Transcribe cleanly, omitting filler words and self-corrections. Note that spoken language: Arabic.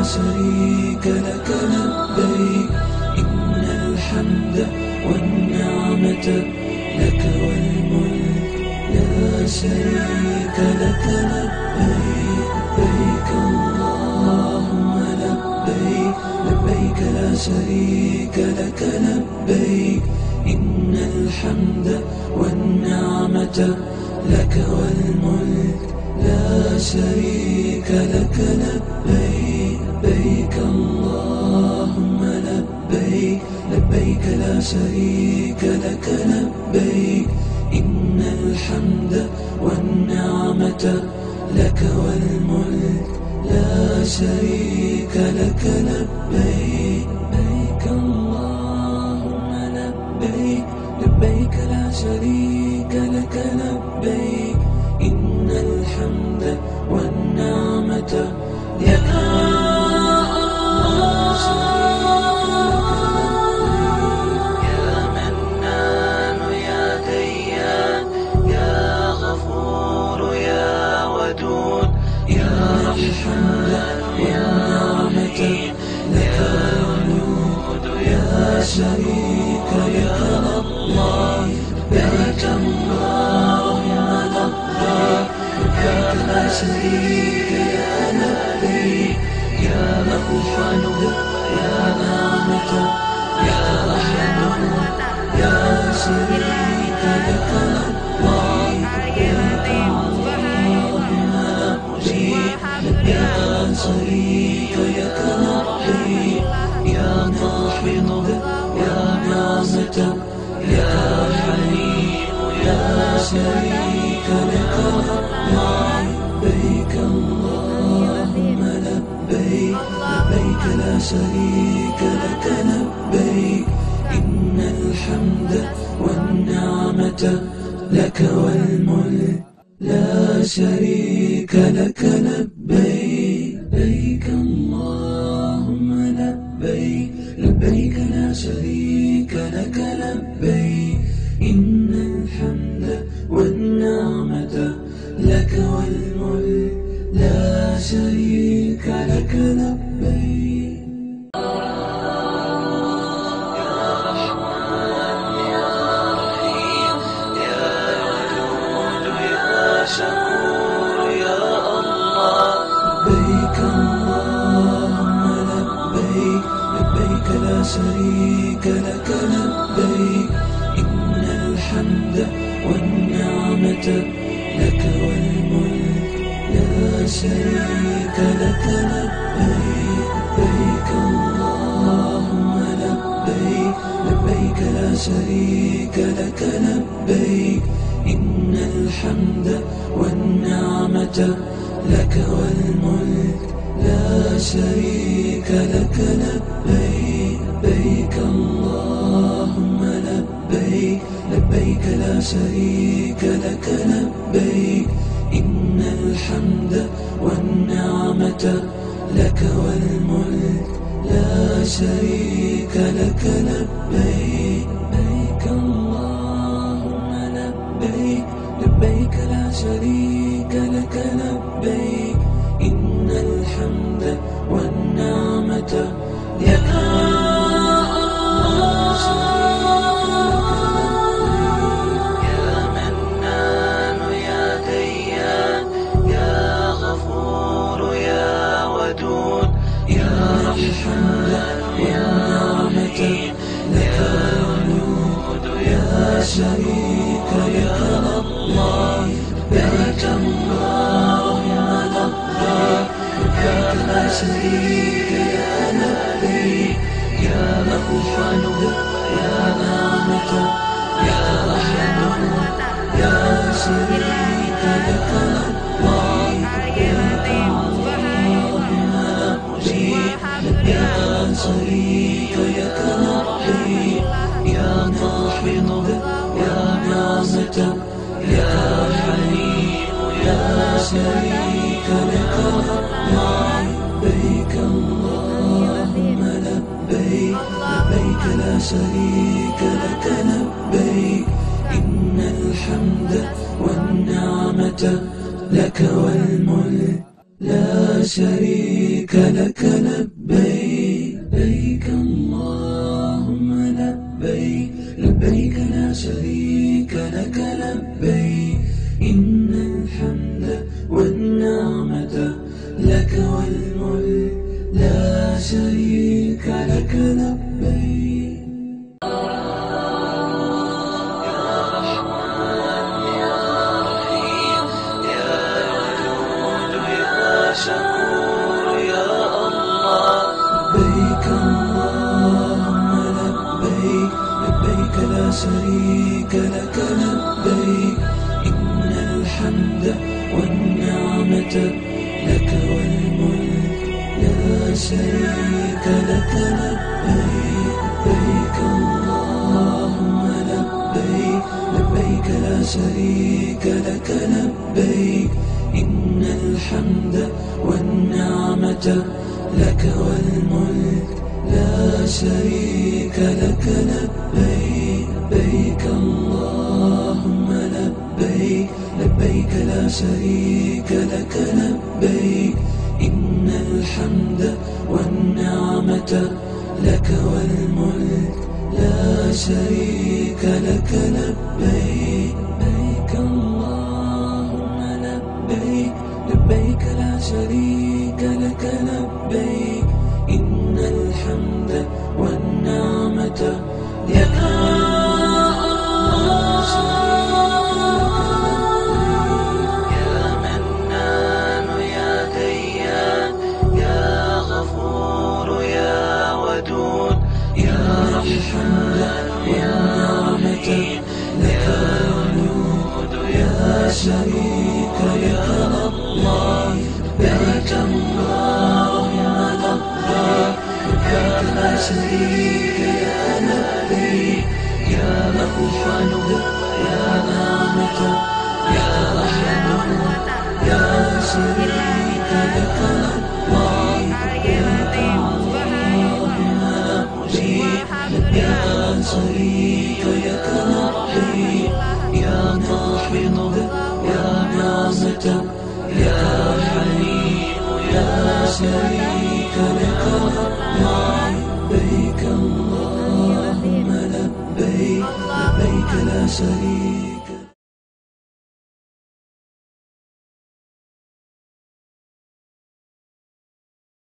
شريك لك لبيك إن الحمد والنعمة لك والملك لا شريك لك لبيك لبيك اللهم لبيك لبيك لا شريك لك لبيك إن الحمد والنعمة لك والملك لا شريك لك لبيك لبيك اللهم لبيك لبيك لا شريك لك لبيك إن الحمد والنعمة لك والملك لا شريك لك لبيك لبيك اللهم لبيك لبيك لا شريك لك لبيك إن الحمد والنعمة لك يا منان يا ديان يا غفور يا ودود يا رحمن يا نعمة لك الوجود يا شريك لك الله لبيك اللهم لبيك لبيك لا شريك يا لبيك يا مغفر يا نعمة يا رحمن يا شريك لك الله لبيك اللهم لبيك لبيك لا شريك لك لبيك يا محفظ يا نعمة يا حليم يا شريك لك الله لبيك اللهم لبيك لبيك لا شريك لك لبيك إن الحمد والنعمة لك والملك لا شريك لك لبيك لبيك اللهم لبيك لبيك لا شريك لك لبيك إن الحمد والنعمة لك والملك لا شريك لك لبيك شريك لك لبيك إن الحمد والنعمة لك والملك لا شريك لك لبيك لبيك اللهم لبيك لبيك لا شريك لك لبيك إن الحمد والنعمة لك والملك لا شريك لك لبيك لبيك اللهم لبيك لبيك لا شريك لك لبيك إن الحمد والنعمة لك والملك لا شريك لك لبيك لبيك اللهم لبيك لبيك لا شريك لك لبيك إن الحمد والنعمة لك يا منان يا ديان يا غفور يا ودود يا رحمن يا نعمة لك الوجود يا شريك لك الله لبيك اللهم لبيك لبيك لا شريك يا لبيك يا مغفر يا نعمة يا رحمن يا شريك لك الله لبيك اللهم لبيك لبيك لا شريك لك لبيك يا محفظ يا نعمة يا حليم يا شريك لك الله لبيك اللهم لبيك لبيك لا شريك لك لبيك إن الحمد والنعمة لك والملك لا شريك لك لبيك لبيك اللهم لبيك لبيك لا شريك لك لبيك إن الحمد والنعمة لك والملك لا شريك لك لبيك شكور يا الله لبيك اللهم لبيك لبيك لا شريك لك لبيك إن الحمد والنعمة لك والملك لا شريك لك لبيك لبيك اللهم لبيك لبيك لا شريك لك لبيك إن الحمد والنعمة لك والملك لا شريك لك لبيك لبيك اللهم لبيك لبيك لا شريك لك لبيك إن الحمد والنعمة لك والملك لا شريك لك لبيك لبيك اللهم لبيك لبيك لا شريك لك لبيك إن الحمد والنعمة لك يا منان يا ديان يا غفور يا ودود يا رحمن يا رحيم لك الوجود يا شريك يا الله لبيك اللهم لبيك لبيك لا شريك يا لبيك يا أول يا نعمة يا أحد يا شريك لك الله لبيك اللهم لبيك يا شريك لك لبيك يا قابض يا نعمة يا حليم يا شريك لك لبيك اللهم لبيك لبيك لا شريك